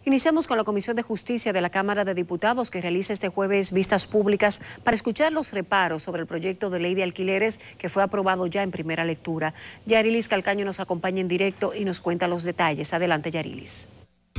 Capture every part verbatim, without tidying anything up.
Iniciamos con la Comisión de Justicia de la Cámara de Diputados, que realiza este jueves vistas públicas para escuchar los reparos sobre el proyecto de ley de alquileres que fue aprobado ya en primera lectura. Yarilis Calcaño nos acompaña en directo y nos cuenta los detalles. Adelante, Yarilis.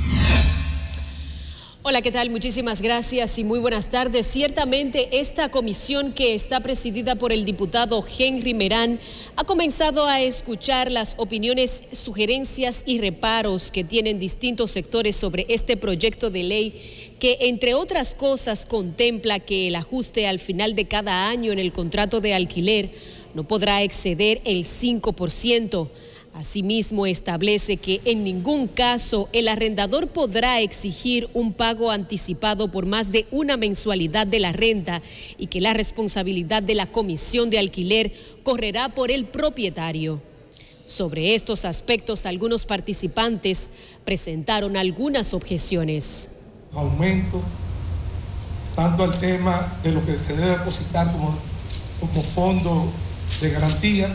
Hola, ¿qué tal? Muchísimas gracias y muy buenas tardes. Ciertamente esta comisión, que está presidida por el diputado Henry Merán, ha comenzado a escuchar las opiniones, sugerencias y reparos que tienen distintos sectores sobre este proyecto de ley que, entre otras cosas, contempla que el ajuste al final de cada año en el contrato de alquiler no podrá exceder el cinco por ciento. Asimismo, establece que en ningún caso el arrendador podrá exigir un pago anticipado por más de una mensualidad de la renta y que la responsabilidad de la comisión de alquiler correrá por el propietario. Sobre estos aspectos, algunos participantes presentaron algunas objeciones. Aumento tanto al tema de lo que se debe depositar como, como fondo de garantía,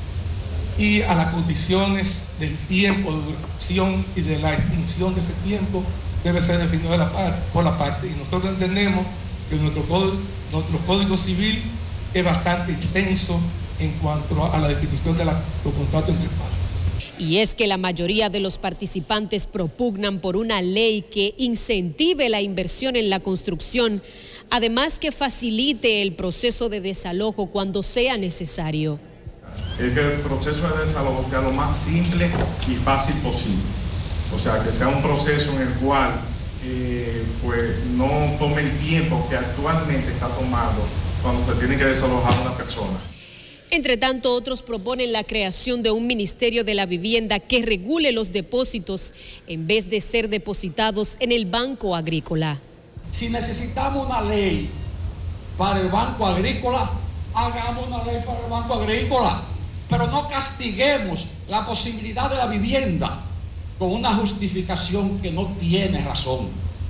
y a las condiciones del tiempo de duración y de la extinción de ese tiempo debe ser definido de la par, por la parte. Y nosotros entendemos que nuestro código, nuestro código civil es bastante extenso en cuanto a la definición de la, los contratos entre partes. Y es que la mayoría de los participantes propugnan por una ley que incentive la inversión en la construcción, además que facilite el proceso de desalojo cuando sea necesario. Es que el proceso de desalojo sea lo más simple y fácil posible. O sea, que sea un proceso en el cual eh, pues no tome el tiempo que actualmente está tomando cuando se tiene que desalojar a una persona. Entre tanto, otros proponen la creación de un Ministerio de la Vivienda que regule los depósitos en vez de ser depositados en el Banco Agrícola. Si necesitamos una ley para el Banco Agrícola, hagamos una ley para el Banco Agrícola, pero no castiguemos la posibilidad de la vivienda con una justificación que no tiene razón.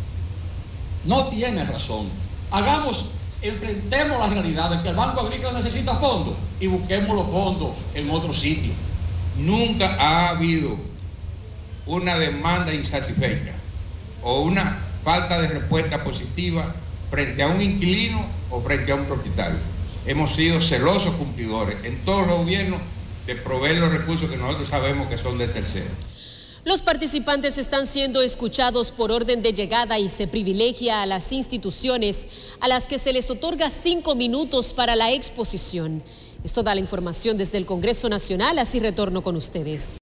No tiene razón. Hagamos, enfrentemos la realidad de que el Banco Agrícola necesita fondos y busquemos los fondos en otro sitio. Nunca ha habido una demanda insatisfecha o una falta de respuesta positiva frente a un inquilino o frente a un propietario. Hemos sido celosos cumplidores en todos los gobiernos de proveer los recursos que nosotros sabemos que son de terceros. Los participantes están siendo escuchados por orden de llegada y se privilegia a las instituciones a las que se les otorga cinco minutos para la exposición. Es toda la información desde el Congreso Nacional, así retorno con ustedes.